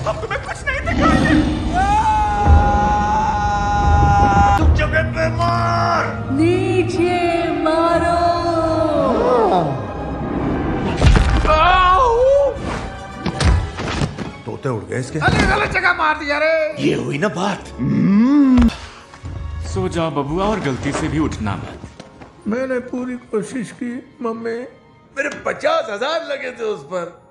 अब तुम्हें कुछ नहीं दिखाई। तुम जगह पे मार, नीचे मारो। तोते उड़ गए इसके। अरे गलत जगह मार दिया रे। ये हुई ना बात। सो जाओ बबुआ और गलती से भी उठना मत। मैंने पूरी कोशिश की मम्मी, मेरे 50,000 लगे थे उस पर।